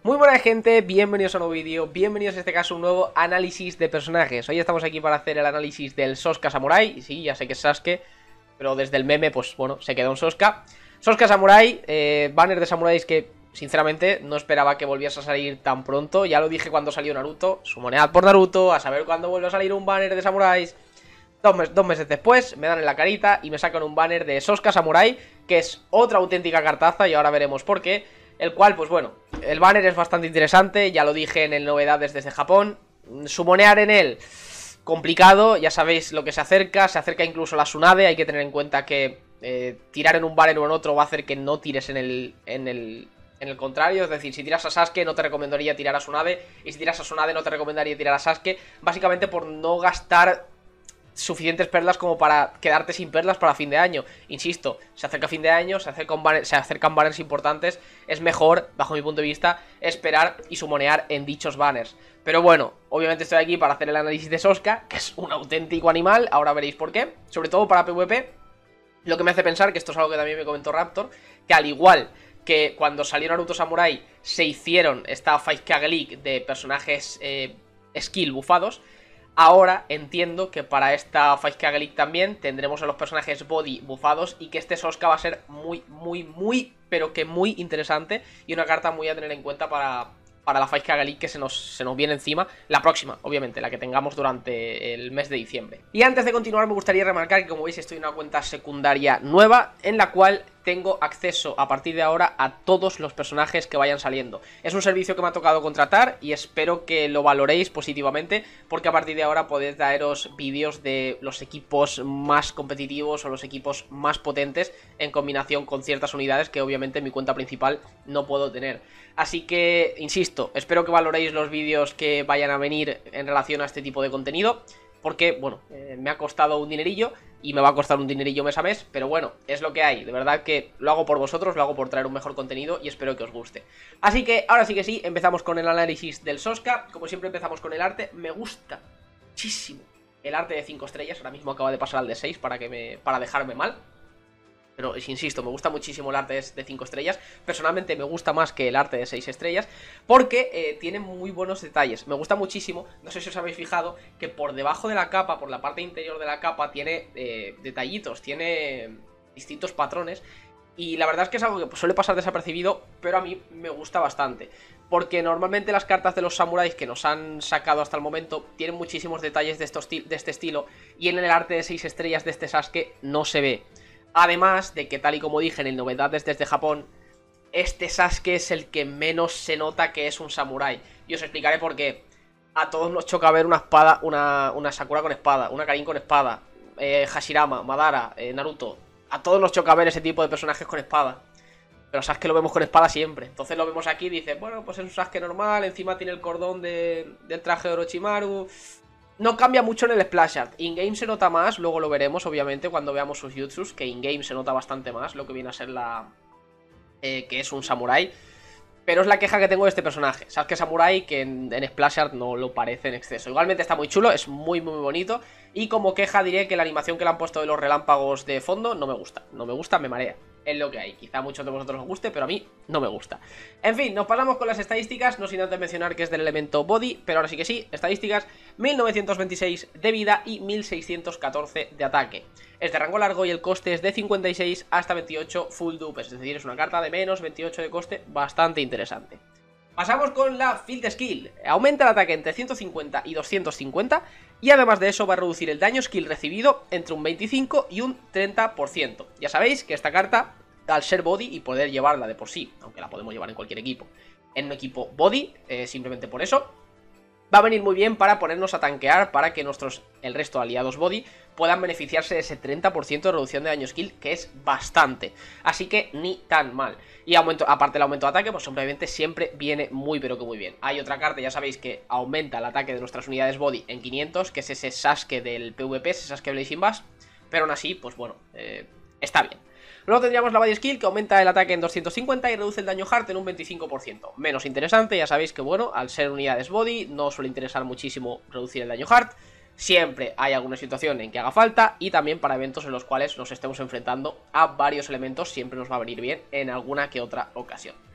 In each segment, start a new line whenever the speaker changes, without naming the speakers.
Muy buena gente, bienvenidos a un nuevo vídeo, bienvenidos en este caso a un nuevo análisis de personajes. Hoy estamos aquí para hacer el análisis del Sosca Samurai. Y sí, ya sé que es Sasuke, pero desde el meme, pues bueno, se quedó un Sosca. Sosca Samurai, banner de samuráis que sinceramente no esperaba que volviese a salir tan pronto. Ya lo dije cuando salió Naruto, sumonead por Naruto, a saber cuándo vuelve a salir un banner de samuráis. Dos meses después me dan en la carita y me sacan un banner de Sosca Samurai, que es otra auténtica cartaza y ahora veremos por qué. El cual, pues bueno, el banner es bastante interesante, ya lo dije en el novedades desde Japón. Sumonear en él, complicado, ya sabéis lo que se acerca incluso la Tsunade. Hay que tener en cuenta que tirar en un banner o en otro va a hacer que no tires en el contrario. Es decir, si tiras a Sasuke no te recomendaría tirar a Tsunade, y si tiras a Tsunade no te recomendaría tirar a Sasuke, básicamente por no gastar suficientes perlas como para quedarte sin perlas para fin de año. Insisto, se acerca fin de año, se acercan banners importantes. Es mejor, bajo mi punto de vista, esperar y sumonear en dichos banners. Pero bueno, obviamente estoy aquí para hacer el análisis de Sosca, que es un auténtico animal. Ahora veréis por qué. Sobre todo para PvP, lo que me hace pensar, que esto es algo que también me comentó Raptor, que al igual que cuando salió Naruto Samurai se hicieron esta 5K League de personajes skill bufados, ahora entiendo que para esta 5K League también tendremos a los personajes body bufados, y que este Sosca va a ser muy, pero que muy interesante, y una carta muy a tener en cuenta para la 5K League que se nos viene encima. La próxima, obviamente, la que tengamos durante el mes de diciembre. Y antes de continuar me gustaría remarcar que, como veis, estoy en una cuenta secundaria nueva en la cual tengo acceso a partir de ahora a todos los personajes que vayan saliendo. Es un servicio que me ha tocado contratar y espero que lo valoréis positivamente, porque a partir de ahora podéis traeros vídeos de los equipos más competitivos o los equipos más potentes en combinación con ciertas unidades que obviamente en mi cuenta principal no puedo tener. Así que, insisto, espero que valoréis los vídeos que vayan a venir en relación a este tipo de contenido, porque, bueno, me ha costado un dinerillo y me va a costar un dinerillo mes a mes, pero bueno, es lo que hay. De verdad que lo hago por vosotros, lo hago por traer un mejor contenido y espero que os guste. Así que, ahora sí que sí, empezamos con el análisis del Sosca. Como siempre empezamos con el arte. Me gusta muchísimo el arte de 5 estrellas, ahora mismo acaba de pasar al de 6 para dejarme mal. Pero insisto, me gusta muchísimo el arte de 5 estrellas. Personalmente me gusta más que el arte de 6 estrellas, porque tiene muy buenos detalles. Me gusta muchísimo, no sé si os habéis fijado, que por debajo de la capa, por la parte interior de la capa, tiene detallitos, tiene distintos patrones. Y la verdad es que es algo que suele pasar desapercibido, pero a mí me gusta bastante. Porque normalmente las cartas de los samuráis que nos han sacado hasta el momento tienen muchísimos detalles de este estilo, y en el arte de 6 estrellas de este Sasuke no se ve. Además de que, tal y como dije en el novedades desde Japón, este Sasuke es el que menos se nota que es un samurái. Y os explicaré por qué. A todos nos choca ver una espada, una Sakura con espada, una Karin con espada, Hashirama, Madara, Naruto. A todos nos choca ver ese tipo de personajes con espada. Pero Sasuke lo vemos con espada siempre. Entonces lo vemos aquí y dices, bueno, pues es un Sasuke normal, encima tiene el cordón del traje de Orochimaru. No cambia mucho en el splash art. In-game se nota más, luego lo veremos obviamente cuando veamos sus jutsus, que in-game se nota bastante más lo que viene a ser que es un samurai. Pero es la queja que tengo de este personaje. Sasuke Samurai, que en splash art no lo parece en exceso. Igualmente está muy chulo, es muy bonito. Y como queja diré que la animación que le han puesto de los relámpagos de fondo no me gusta. No me gusta, me marea. Es lo que hay. Quizá a muchos de vosotros os guste, pero a mí no me gusta. En fin, nos pasamos con las estadísticas, no sin antes mencionar que es del elemento body, pero ahora sí que sí. Estadísticas: 1926 de vida y 1614 de ataque. Es de rango largo y el coste es de 56 hasta 28 full dupe, es decir, es una carta de menos 28 de coste, bastante interesante. Pasamos con la Field Skill. Aumenta el ataque entre 150 y 250, y además de eso va a reducir el daño skill recibido entre un 25 y un 30%. Ya sabéis que esta carta, al ser body y poder llevarla de por sí, aunque la podemos llevar en cualquier equipo, en un equipo body, simplemente por eso, va a venir muy bien para ponernos a tanquear, para que el resto de aliados body puedan beneficiarse de ese 30% de reducción de daño skill, que es bastante. Así que ni tan mal. Y aparte del aumento de ataque, pues obviamente siempre viene muy pero que muy bien. Hay otra carta, ya sabéis, que aumenta el ataque de nuestras unidades body en 500, que es ese Sasuke del PvP, ese Sasuke Blazing Bash. Pero aún así, pues bueno, está bien. Luego tendríamos la Body Skill, que aumenta el ataque en 250 y reduce el daño Heart en un 25%. Menos interesante, ya sabéis que, bueno, al ser unidades body no suele interesar muchísimo reducir el daño Heart. Siempre hay alguna situación en que haga falta, y también para eventos en los cuales nos estemos enfrentando a varios elementos siempre nos va a venir bien en alguna que otra ocasión.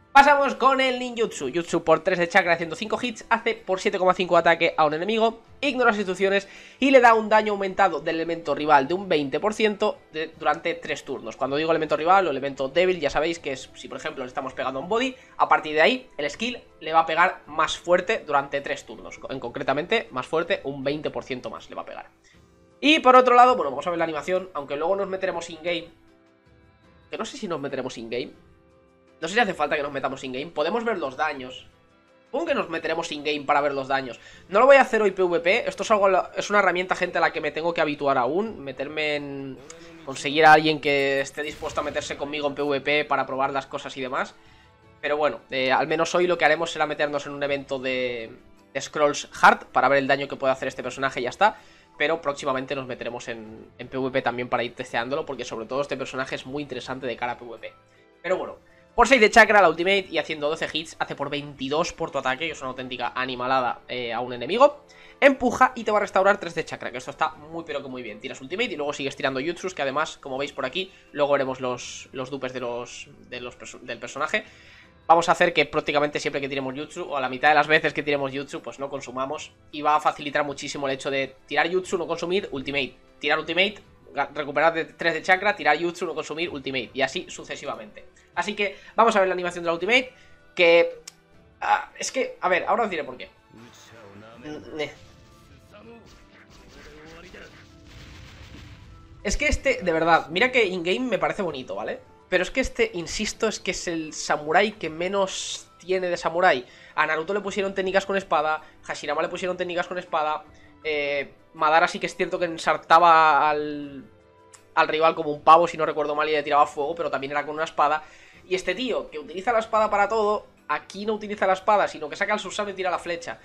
Pasamos con el ninjutsu. Jutsu por 3 de chakra haciendo 5 hits, hace por 7,5 de ataque a un enemigo, ignora las instrucciones y le da un daño aumentado del elemento rival de un 20% durante 3 turnos. Cuando digo elemento rival o elemento débil, ya sabéis que es, si por ejemplo le estamos pegando a un body, a partir de ahí el skill le va a pegar más fuerte durante 3 turnos. Concretamente, más fuerte, un 20% más le va a pegar. Y por otro lado, bueno, vamos a ver la animación, aunque luego nos meteremos in-game. Que no sé si nos meteremos in-game. No sé si hace falta que nos metamos in-game. Podemos ver los daños. Supongo que nos meteremos in-game para ver los daños. No lo voy a hacer hoy PvP. Esto es una herramienta, gente, a la que me tengo que habituar aún. Meterme en... conseguir a alguien que esté dispuesto a meterse conmigo en PvP para probar las cosas y demás. Pero bueno, al menos hoy lo que haremos será meternos en un evento de Scrolls Hard para ver el daño que puede hacer este personaje y ya está. Pero próximamente nos meteremos en PvP también para ir testeándolo, porque sobre todo este personaje es muy interesante de cara a PvP. Pero bueno, por 6 de chakra la ultimate y haciendo 12 hits, hace por 22 por tu ataque, que es una auténtica animalada a un enemigo. Empuja y te va a restaurar 3 de chakra, que esto está muy pero que muy bien. Tiras ultimate y luego sigues tirando jutsus, que además, como veis por aquí, luego veremos los dupes del personaje. Vamos a hacer que prácticamente siempre que tiremos jutsu, o a la mitad de las veces que tiremos jutsu, pues no consumamos. Y va a facilitar muchísimo el hecho de tirar jutsu, no consumir, ultimate. Tirar ultimate, recuperar 3 de chakra, tirar jutsu, no consumir, ultimate. Y así sucesivamente. Así que vamos a ver la animación de la ultimate, que... es que, a ver, ahora os diré por qué. Es que este, de verdad, mira que in-game me parece bonito, ¿vale? Pero es que este, insisto, es que es el samurái que menos tiene de samurái. A Naruto le pusieron técnicas con espada, Hashirama le pusieron técnicas con espada, Madara sí que es cierto que ensartaba al rival como un pavo, si no recuerdo mal, y le tiraba fuego, pero también era con una espada. Y este tío, que utiliza la espada para todo, aquí no utiliza la espada, sino que saca el Susanoo y tira la flecha.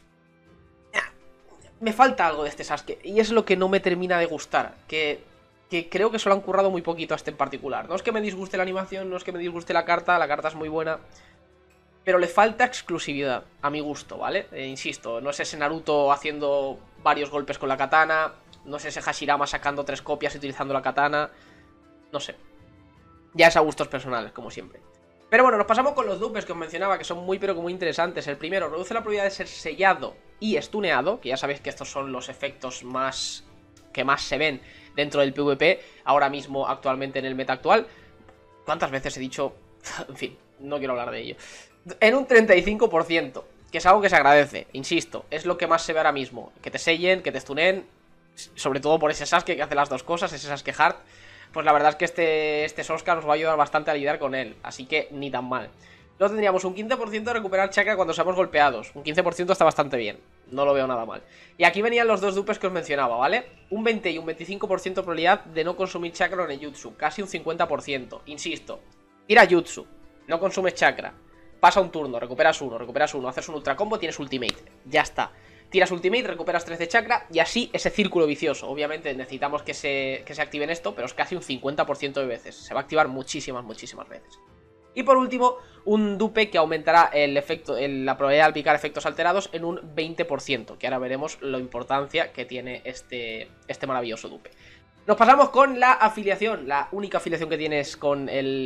Me falta algo de este Sasuke, y es lo que no me termina de gustar, que creo que se lo han currado muy poquito a este en particular. No es que me disguste la animación, no es que me disguste la carta es muy buena, pero le falta exclusividad, a mi gusto, ¿vale? Insisto, no es ese Naruto haciendo varios golpes con la katana, no es ese Hashirama sacando 3 copias y utilizando la katana, no sé. Ya es a gustos personales, como siempre. Pero bueno, nos pasamos con los dupes que os mencionaba, que son muy pero que muy interesantes. El primero, reduce la probabilidad de ser sellado y estuneado, que ya sabéis que estos son los efectos que más se ven dentro del PvP, ahora mismo, actualmente en el meta actual. ¿Cuántas veces he dicho? En fin, no quiero hablar de ello. En un 35%, que es algo que se agradece, insisto, es lo que más se ve ahora mismo. Que te sellen, que te stunen, sobre todo por ese Sasuke que hace las dos cosas, ese Sasuke Hard. Pues la verdad es que este Sosca nos va a ayudar bastante a lidiar con él, así que ni tan mal. Luego tendríamos un 15% de recuperar chakra cuando seamos golpeados. Un 15% está bastante bien, no lo veo nada mal. Y aquí venían los dos dupes que os mencionaba, ¿vale? Un 20 y un 25% de probabilidad de no consumir chakra en el jutsu, casi un 50%. Insisto, tira jutsu, no consumes chakra, pasa un turno, recuperas uno, haces un ultra combo, tienes ultimate, ya está. Tiras ultimate, recuperas 3 de chakra y así ese círculo vicioso. Obviamente necesitamos que se active en esto, pero es casi un 50% de veces. Se va a activar muchísimas veces. Y por último, un dupe que aumentará la probabilidad de aplicar efectos alterados en un 20%, que ahora veremos la importancia que tiene este maravilloso dupe. Nos pasamos con la afiliación, la única afiliación que tienes con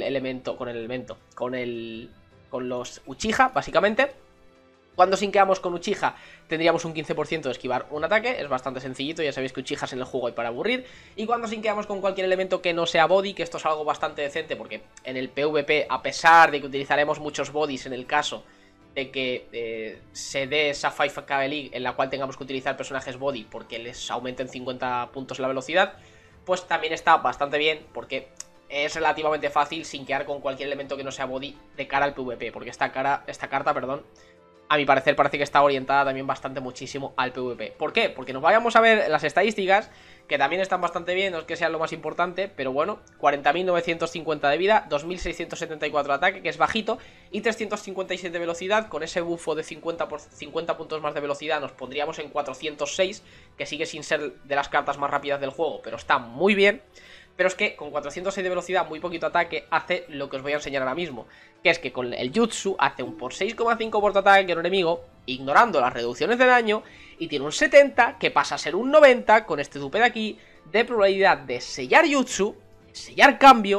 con los Uchiha, básicamente. Cuando sinqueamos con Uchiha tendríamos un 15% de esquivar un ataque, es bastante sencillito, ya sabéis que Uchihas en el juego hay para aburrir. Y cuando sinqueamos con cualquier elemento que no sea body, que esto es algo bastante decente, porque en el PvP, a pesar de que utilizaremos muchos bodies en el caso de que se dé esa 5k League en la cual tengamos que utilizar personajes body porque les aumenten 50 puntos la velocidad, pues también está bastante bien, porque es relativamente fácil sinquear con cualquier elemento que no sea body de cara al PvP, porque esta carta, a mi parecer parece que está orientada también muchísimo al PvP. ¿Por qué? Porque nos vayamos a ver las estadísticas, que también están bastante bien, no es que sean lo más importante, pero bueno, 40.950 de vida, 2.674 de ataque, que es bajito, y 357 de velocidad. Con ese bufo de 50 puntos más de velocidad nos pondríamos en 406, que sigue sin ser de las cartas más rápidas del juego, pero está muy bien. Pero es que con 406 de velocidad, muy poquito ataque, hace lo que os voy a enseñar ahora mismo, que es que con el jutsu hace un por 6,5 por ataque en un enemigo, ignorando las reducciones de daño, y tiene un 70, que pasa a ser un 90, con este dupe de aquí, de probabilidad de sellar jutsu, sellar cambio,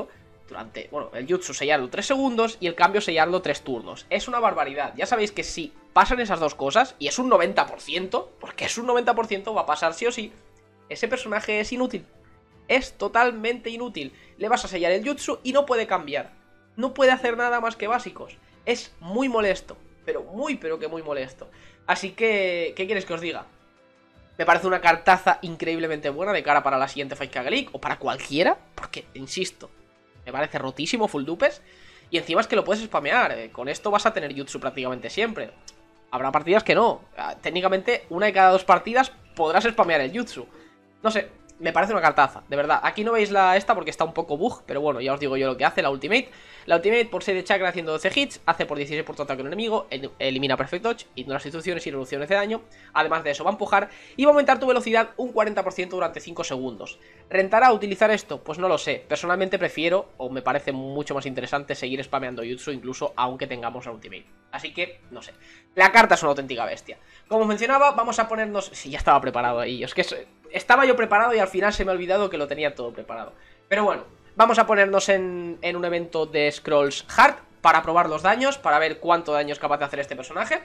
durante, bueno, el jutsu sellarlo 3 segundos y el cambio sellarlo 3 turnos. Es una barbaridad. Ya sabéis que si pasan esas dos cosas, y es un 90%, porque es un 90%, va a pasar sí o sí, ese personaje es inútil. Es totalmente inútil. Le vas a sellar el jutsu y no puede cambiar. No puede hacer nada más que básicos. Es muy molesto, pero que muy molesto. Así que, ¿qué quieres que os diga? Me parece una cartaza increíblemente buena de cara para la siguiente 5K League, o para cualquiera, porque, insisto, me parece rotísimo full dupes. Y encima es que lo puedes spamear, con esto vas a tener jutsu prácticamente siempre. Habrá partidas que no, técnicamente una de cada 2 partidas podrás spamear el jutsu. No sé, me parece una cartaza, de verdad. Aquí no veis esta porque está un poco bug, pero bueno, ya os digo yo lo que hace la ultimate. La ultimate por 6 de chakra haciendo 12 hits, hace por 16 por tu ataque a un enemigo, elimina perfect dodge, ignora instrucciones y reducciones de daño. Además de eso va a empujar y va a aumentar tu velocidad un 40% durante 5 segundos. ¿Rentará utilizar esto? Pues no lo sé. Personalmente prefiero, o me parece mucho más interesante, seguir spameando jutsu incluso aunque tengamos la ultimate. Así que, no sé. La carta es una auténtica bestia. Como mencionaba, vamos a ponernos... Sí, ya estaba preparado ahí. Es que estaba yo preparado y al final se me ha olvidado que lo tenía todo preparado. Pero bueno, vamos a ponernos en un evento de Scrolls Hard para probar los daños, para ver cuánto daño es capaz de hacer este personaje.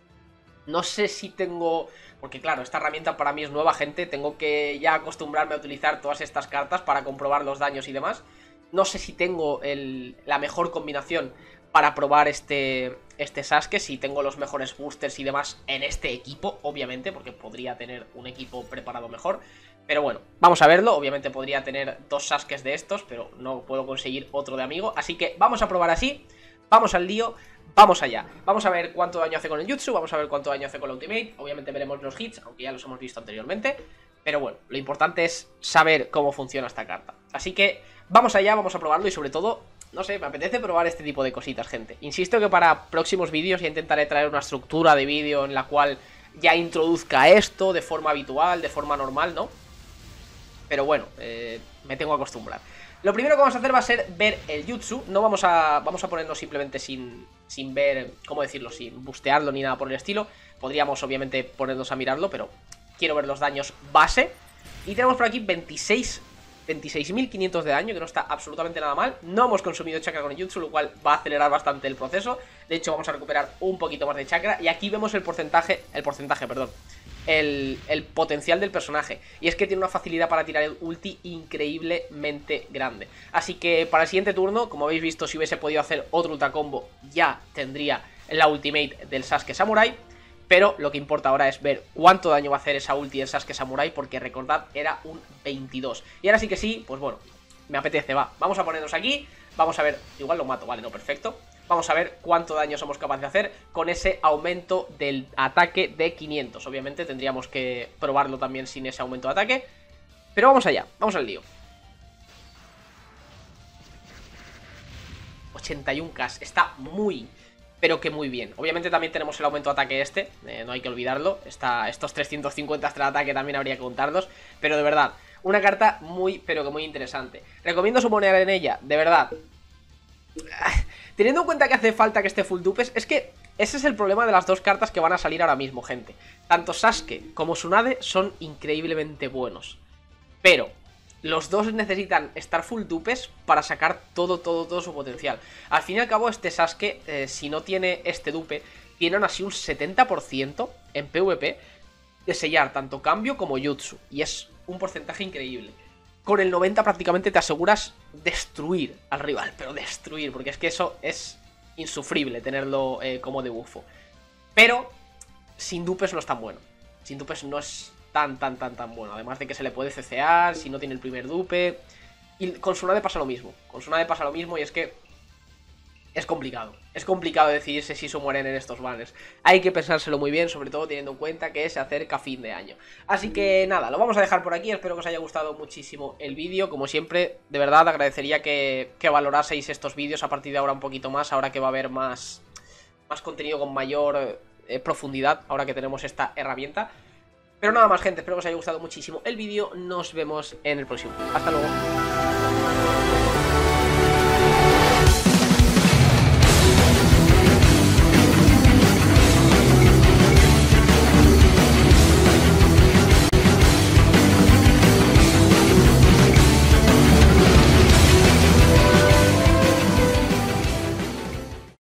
No sé si tengo... Porque claro, esta herramienta para mí es nueva, gente. Tengo que ya acostumbrarme a utilizar todas estas cartas para comprobar los daños y demás. No sé si tengo la mejor combinación para probar este Sasuke, si tengo los mejores boosters y demás en este equipo, obviamente, porque podría tener un equipo preparado mejor. Pero bueno, vamos a verlo. Obviamente podría tener 2 Sasukes de estos, pero no puedo conseguir otro de amigo. Así que vamos a probar así, vamos al lío, vamos allá. Vamos a ver cuánto daño hace con el jutsu, vamos a ver cuánto daño hace con la ultimate. Obviamente veremos los hits, aunque ya los hemos visto anteriormente. Pero bueno, lo importante es saber cómo funciona esta carta. Así que vamos allá, vamos a probarlo y sobre todo... No sé, me apetece probar este tipo de cositas, gente. Insisto que para próximos vídeos ya intentaré traer una estructura de vídeo en la cual ya introduzca esto de forma habitual, de forma normal, ¿no? Pero bueno, me tengo que acostumbrar. Lo primero que vamos a hacer va a ser ver el jutsu. No vamos a ponernos simplemente sin ver, ¿cómo decirlo? Sin bustearlo ni nada por el estilo. Podríamos obviamente ponernos a mirarlo, pero quiero ver los daños base. Y tenemos por aquí 26.500 de daño, que no está absolutamente nada mal. No hemos consumido chakra con el jutsu, lo cual va a acelerar bastante el proceso. De hecho, vamos a recuperar un poquito más de chakra. Y aquí vemos el potencial del personaje. Y es que tiene una facilidad para tirar el ulti increíblemente grande. Así que para el siguiente turno, como habéis visto, si hubiese podido hacer otro ultra combo, ya tendría la ultimate del Sasuke Samurai. Pero lo que importa ahora es ver cuánto daño va a hacer esa ulti del Sasuke Samurai, porque recordad, era un 22. Y ahora sí que sí, pues bueno, me apetece, va. Vamos a ponernos aquí, vamos a ver, igual lo mato, vale, no, perfecto. Vamos a ver cuánto daño somos capaces de hacer con ese aumento del ataque de 500. Obviamente tendríamos que probarlo también sin ese aumento de ataque. Pero vamos allá, vamos al lío. 81k, está muy... pero que muy bien. Obviamente también tenemos el aumento de ataque no hay que olvidarlo. Estos 350 extra de ataque también habría que contarlos. Pero de verdad, una carta muy, pero que muy interesante. Recomiendo sumonear en ella, de verdad. Teniendo en cuenta que hace falta que esté full dupes, es que ese es el problema de las dos cartas que van a salir ahora mismo, gente. Tanto Sasuke como Tsunade son increíblemente buenos. Pero... los dos necesitan estar full dupes para sacar todo su potencial. Al fin y al cabo, este Sasuke, si no tiene este dupe, tiene aún así un 70% en PvP de sellar tanto cambio como jutsu. Y es un porcentaje increíble. Con el 90 prácticamente te aseguras destruir al rival, pero destruir, porque es que eso es insufrible tenerlo como debufo. Pero sin dupes no es tan bueno. Sin dupes no es... tan bueno, además de que se le puede CCar si no tiene el primer dupe. Y con Tsunade pasa lo mismo. Con Tsunade pasa lo mismo y es que es complicado. Es complicado decidirse si se mueren en estos banners. Hay que pensárselo muy bien, sobre todo teniendo en cuenta que se acerca fin de año. Así que nada, lo vamos a dejar por aquí. Espero que os haya gustado muchísimo el vídeo. Como siempre, de verdad agradecería que valoraseis estos vídeos a partir de ahora un poquito más. Ahora que va a haber más contenido con mayor profundidad, ahora que tenemos esta herramienta. Pero nada más, gente, espero que os haya gustado muchísimo el vídeo. Nos vemos en el próximo. Hasta luego.